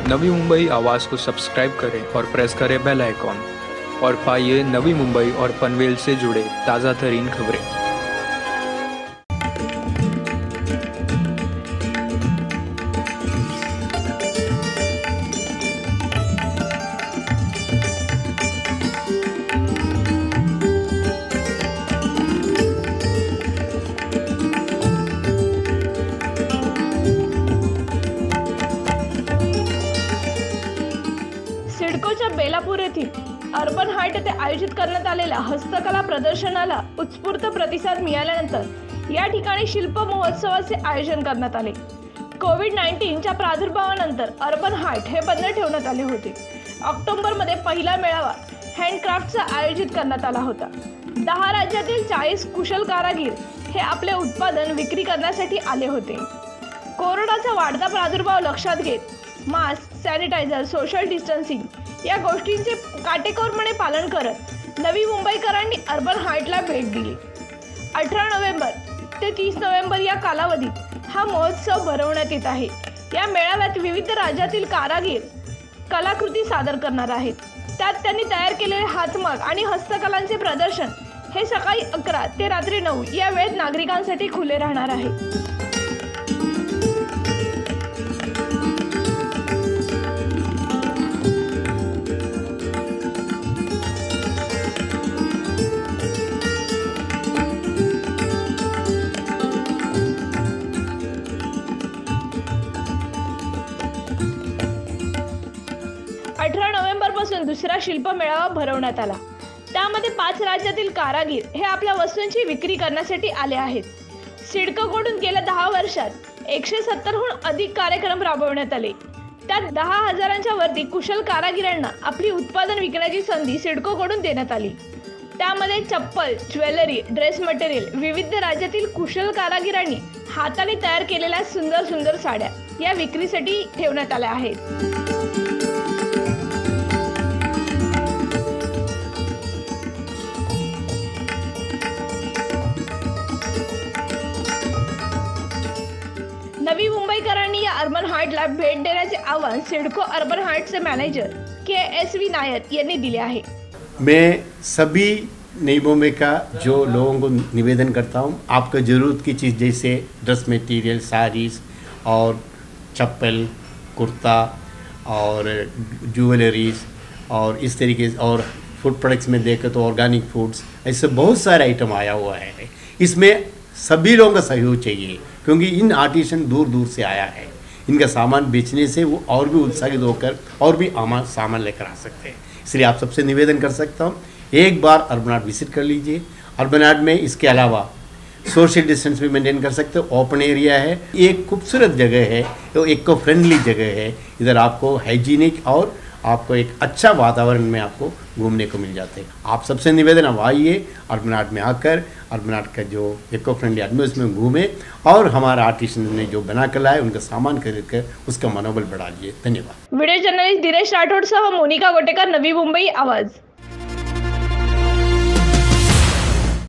नवी मुंबई आवाज़ को सब्सक्राइब करें और प्रेस करें बेल आइकॉन और पाइए नवी मुंबई और पनवेल से जुड़े ताज़ा तरीन खबरें। सिडकोच्या बेलापूर येथील अर्बन हार्ट येथे आयोजित करण्यात आलेल्या हस्तकला प्रदर्शनाला उत्स्फूर्त प्रतिसाद मिळाल्यानंतर या ठिकाणी शिल्प महोत्सवाचे आयोजन करण्यात आले। कोविड-19च्या प्रादुर्भावानंतर अर्बन हार्ट हे बंद ठेवण्यात आले होते। ऑक्टोबरमध्ये पहिला मेळावा हँडक्राफ्टचा आयोजित करण्यात आला होता। 10 राज्यातील 40 कुशल कारागीर हे आपले उत्पादन विक्री करण्यासाठी आले होते। कोरोनाचा वाढता प्रादुर्भाव लक्षात घेत मास्क, सॅनिटायझर, सोशल डिस्टन्सिंग या गोष्टींचे काटेकोरपणे पालन करत नवी मुंबईकरांनी अर्बन हार्टला भेट दिली। 18 नोव्हेंबर ते 30 नोव्हेंबर या कालावधीत हा महोत्सव भरवण्यात येत आहे। या मेळाव्यात विविध राज्यातील कारागीर कलाकृती सादर करणार आहेत। त्यात त्यांनी तयार केलेले हातमाग आणि हस्तकलांचे प्रदर्शन हे सकाळी 11 ते रात्री 9 या वेळेत नागरिकांसाठी खुले राहणार आहे। 18 नोव्हेंबर पासून दुसरा शिल्प मेळावा भरवण्यात आला। त्यामध्ये 5 राज्यातील कारागीर हे आपल्या वस्तूंची विक्री करण्यासाठी आले आहेत। सिडकोकडून गेल्या 10 वर्षात 170 हून अधिक कार्यक्रम राबवण्यात आले। त्यात 10,000च्या वरती कुशल कारागिरांना आपली उत्पादन विकण्याची संधी सिडकोकडून देण्यात आली। त्यामध्ये चप्पल, ज्वेलरी, ड्रेस मटेरियल, विविध राज्यातील कुशल कारागिरांनी हाताने तयार केलेल्या सुंदर सुंदर साड्या या विक्रीसाठी ठेवण्यात आल्या आहेत। नवी मुंबईकरांनी या अर्बन हार्टला भेट देण्याचे आवाहन सिडको अर्बन हार्टचे मॅनेजर KSV नायर यांनी दिले आहे। मैं सभी नई मुंबई का जो लोगों को निवेदन करता हूँ, आपको ज़रूरत की चीज़ जैसे ड्रेस मटेरियल, साड़ीज़ और चप्पल, कुर्ता और ज्वेलरीज और इस तरीके से, और फूड प्रोडक्ट्स में देखें तो ऑर्गेनिक फूड्स, ऐसे बहुत सारे आइटम आया हुआ है। इसमें सभी लोगों का सहयोग चाहिए क्योंकि इन आर्टिसन दूर दूर से आया है। इनका सामान बेचने से वो और भी उत्साहित होकर और भी सामान लेकर आ सकते हैं। इसलिए आप सबसे निवेदन कर सकता हूँ, एक बार अर्बन हार्ट विजिट कर लीजिए। अर्बन हार्ट में इसके अलावा सोशल डिस्टेंस भी मेंटेन कर सकते हो। ओपन एरिया है, एक खूबसूरत जगह है, तो इको फ्रेंडली जगह है। इधर आपको हाइजीनिक और आपको एक अच्छा वातावरण में आपको घूमने को मिल जाते हैं। आप सबसे निवेदन, अब आइए अर्बन हार्ट में आकर अर्बन हार्ट का जो इको फ्रेंडली एटमॉस्फेयर में घूमें और हमारा आर्टिसन ने जो बना कर लाए उनका सामान खरीद कर उसका मनोबल बढ़ा लिए। धन्यवाद। वीडियो जर्नलिस्ट धीरेश राठोड सह मोनिका गोटेकर, नवी मुंबई आवाज।